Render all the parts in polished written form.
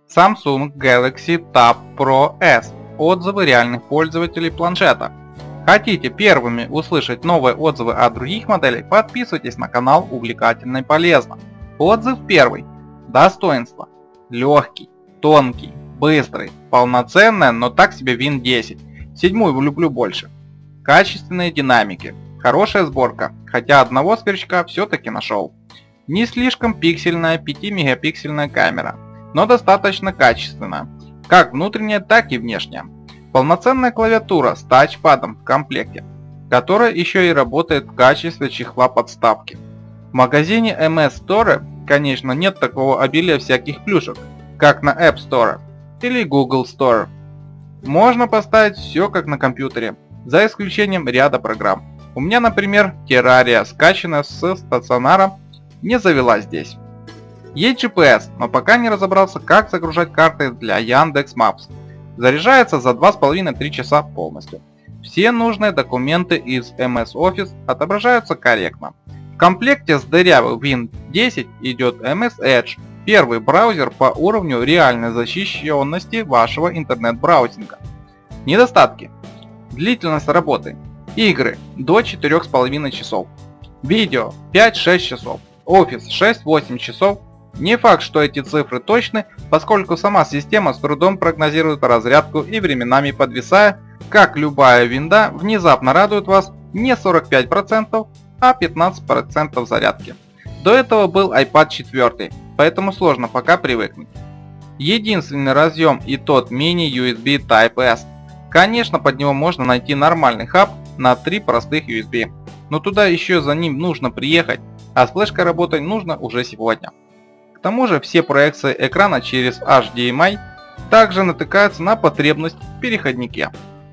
Samsung Galaxy Tab Pro S. Отзывы реальных пользователей планшета. Хотите первыми услышать новые отзывы от других моделей? Подписывайтесь на канал, увлекательно и полезно. Отзыв первый. Достоинства. Легкий, тонкий, быстрый, полноценная, но так себе Win 10. Седьмую люблю больше. Качественные динамики. Хорошая сборка, хотя одного сверчка все-таки нашел. Не слишком пиксельная 5-мегапиксельная камера, но достаточно качественная, как внутренняя, так и внешняя. Полноценная клавиатура с тачпадом в комплекте, которая еще и работает в качестве чехла подставки. В магазине MS Store, конечно, нет такого обилия всяких плюшек, как на App Store или Google Store. Можно поставить все как на компьютере, за исключением ряда программ. У меня, например, Terraria, скачанная с стационара, не завелась здесь. Есть GPS, но пока не разобрался, как загружать карты для Яндекс.Maps. Заряжается за 2,5-3 часа полностью. Все нужные документы из MS Office отображаются корректно. В комплекте с дырявым Win 10 идет MS Edge, первый браузер по уровню реальной защищенности вашего интернет-браузинга. Недостатки. Длительность работы. Игры до 4,5 часов. Видео 5-6 часов. Office 6-8 часов. Не факт, что эти цифры точны, поскольку сама система с трудом прогнозирует разрядку и временами подвисая, как любая винда, внезапно радует вас не 45%, а 15% зарядки. До этого был iPad 4, поэтому сложно пока привыкнуть. Единственный разъем и тот мини-USB Type-S. Конечно, под него можно найти нормальный хаб на 3 простых USB, но туда еще за ним нужно приехать, а с флешкой работать нужно уже сегодня. К тому же все проекции экрана через HDMI также натыкаются на потребность в переходнике.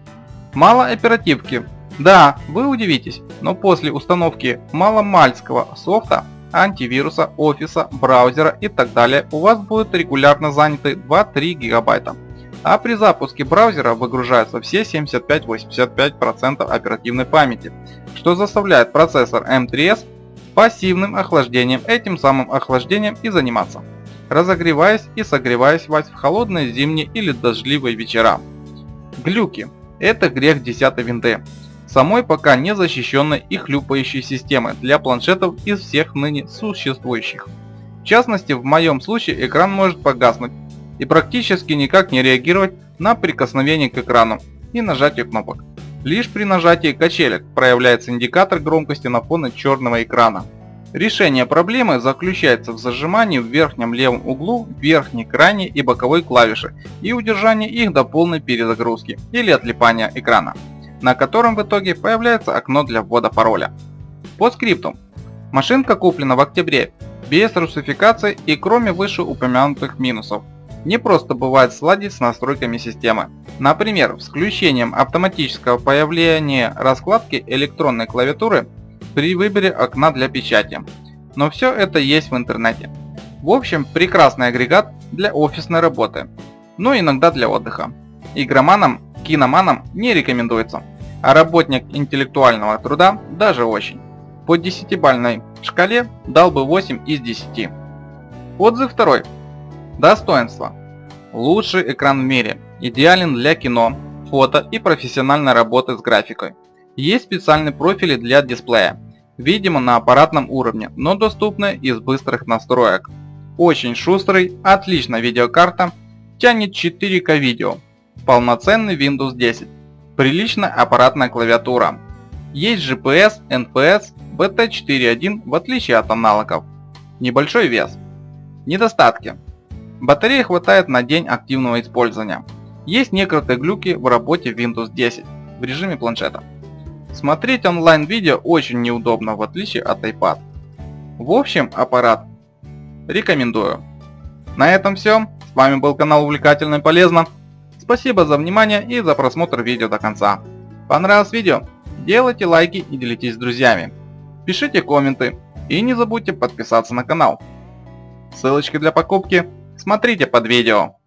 Мало оперативки. Да, вы удивитесь, но после установки маломальского софта, антивируса, офиса, браузера и так далее у вас будут регулярно заняты 2-3 гигабайта. А при запуске браузера выгружаются все 75-85% оперативной памяти, что заставляет процессор M3S пассивным охлаждением, этим самым охлаждением и заниматься, разогреваясь и согреваясь в холодные зимние или дождливые вечера. Глюки – это грех 10-й винды, самой пока не защищенной и хлюпающей системы для планшетов из всех ныне существующих. В частности, в моем случае экран может погаснуть и практически никак не реагировать на прикосновение к экрану и нажатие кнопок. Лишь при нажатии качелек проявляется индикатор громкости на фоне черного экрана. Решение проблемы заключается в зажимании в верхнем левом углу верхней крайней и боковой клавиши и удержании их до полной перезагрузки или отлипания экрана, на котором в итоге появляется окно для ввода пароля. По скрипту. Машинка куплена в октябре, без русификации и кроме вышеупомянутых минусов. Не просто бывает сладить с настройками системы. Например, с включением автоматического появления раскладки электронной клавиатуры при выборе окна для печати. Но все это есть в интернете. В общем, прекрасный агрегат для офисной работы, но иногда для отдыха. Игроманам, киноманам не рекомендуется, а работник интеллектуального труда даже очень. По 10-бальной шкале дал бы 8 из 10. Отзыв второй. Достоинства. Лучший экран в мире. Идеален для кино, фото и профессиональной работы с графикой. Есть специальные профили для дисплея, видимо на аппаратном уровне, но доступны из быстрых настроек. Очень шустрый, отличная видеокарта, тянет 4К видео. Полноценный Windows 10. Приличная аппаратная клавиатура. Есть GPS, NFS, BT4.1 в отличие от аналогов. Небольшой вес. Недостатки. Батареи хватает на день активного использования. Есть некоторые глюки в работе Windows 10 в режиме планшета. Смотреть онлайн видео очень неудобно в отличие от iPad. В общем, аппарат рекомендую. На этом все. С вами был канал Увлекательно и Полезно. Спасибо за внимание и за просмотр видео до конца. Понравилось видео? Делайте лайки и делитесь с друзьями. Пишите комменты и не забудьте подписаться на канал. Ссылочки для покупки смотрите под видео.